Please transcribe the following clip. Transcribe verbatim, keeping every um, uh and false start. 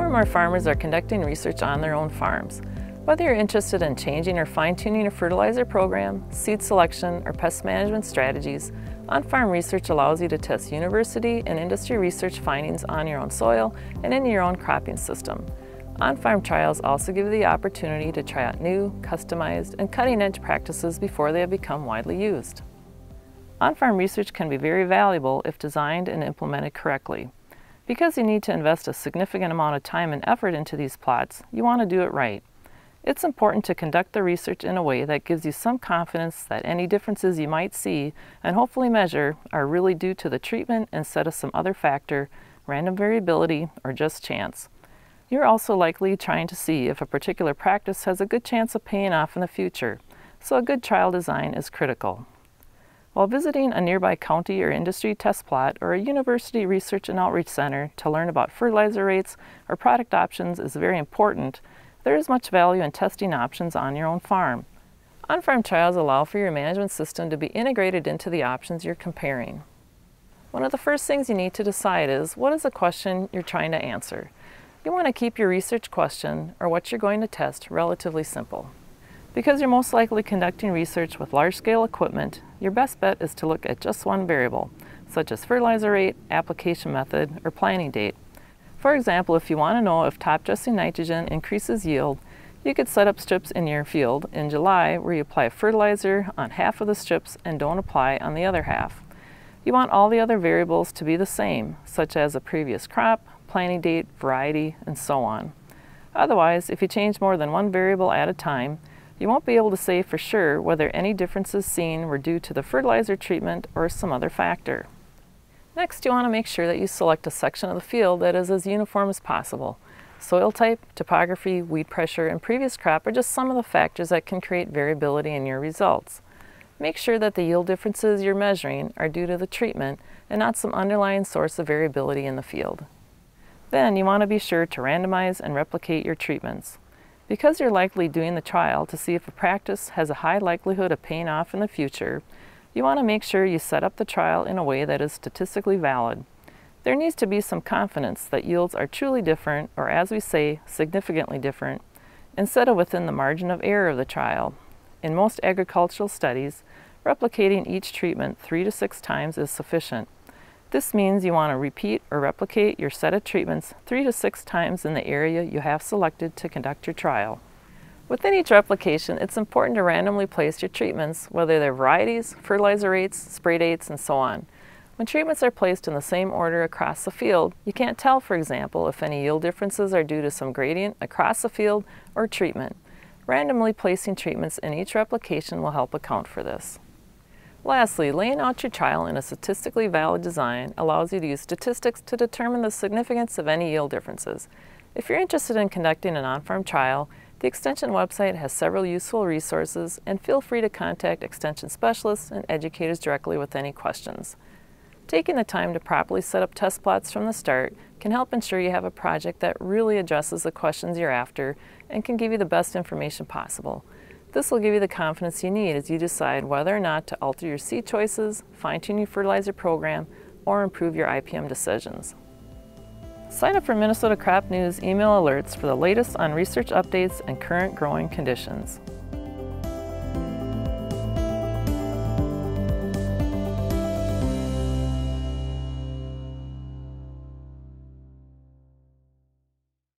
and more farmers are conducting research on their own farms. Whether you're interested in changing or fine-tuning your fertilizer program, seed selection, or pest management strategies, on-farm research allows you to test university and industry research findings on your own soil and in your own cropping system. On-farm trials also give you the opportunity to try out new, customized, and cutting-edge practices before they have become widely used. On-farm research can be very valuable if designed and implemented correctly. Because you need to invest a significant amount of time and effort into these plots, you want to do it right. It's important to conduct the research in a way that gives you some confidence that any differences you might see and hopefully measure are really due to the treatment instead of some other factor, random variability, or just chance. You're also likely trying to see if a particular practice has a good chance of paying off in the future, so a good trial design is critical. While visiting a nearby county or industry test plot or a university research and outreach center to learn about fertilizer rates or product options is very important, there is much value in testing options on your own farm. On-farm trials allow for your management system to be integrated into the options you're comparing. One of the first things you need to decide is, what is the question you're trying to answer? You want to keep your research question, or what you're going to test, relatively simple. Because you're most likely conducting research with large-scale equipment, your best bet is to look at just one variable, such as fertilizer rate, application method, or planting date. For example, if you want to know if top-dressing nitrogen increases yield, you could set up strips in your field in July where you apply fertilizer on half of the strips and don't apply on the other half. You want all the other variables to be the same, such as a previous crop, planting date, variety, and so on. Otherwise, if you change more than one variable at a time, you won't be able to say for sure whether any differences seen were due to the fertilizer treatment or some other factor. Next, you want to make sure that you select a section of the field that is as uniform as possible. Soil type, topography, weed pressure, and previous crop are just some of the factors that can create variability in your results. Make sure that the yield differences you're measuring are due to the treatment and not some underlying source of variability in the field. Then you want to be sure to randomize and replicate your treatments. Because you're likely doing the trial to see if a practice has a high likelihood of paying off in the future, you want to make sure you set up the trial in a way that is statistically valid. There needs to be some confidence that yields are truly different, or as we say, significantly different, instead of within the margin of error of the trial. In most agricultural studies, replicating each treatment three to six times is sufficient. This means you want to repeat or replicate your set of treatments three to six times in the area you have selected to conduct your trial. Within each replication, it's important to randomly place your treatments, whether they're varieties, fertilizer rates, spray dates, and so on. When treatments are placed in the same order across the field, you can't tell, for example, if any yield differences are due to some gradient across the field or treatment. Randomly placing treatments in each replication will help account for this. Lastly, laying out your trial in a statistically valid design allows you to use statistics to determine the significance of any yield differences. If you're interested in conducting an on-farm trial, the Extension website has several useful resources, and feel free to contact Extension specialists and educators directly with any questions. Taking the time to properly set up test plots from the start can help ensure you have a project that really addresses the questions you're after and can give you the best information possible. This will give you the confidence you need as you decide whether or not to alter your seed choices, fine-tune your fertilizer program, or improve your I P M decisions. Sign up for Minnesota Crop News email alerts for the latest on research updates and current growing conditions.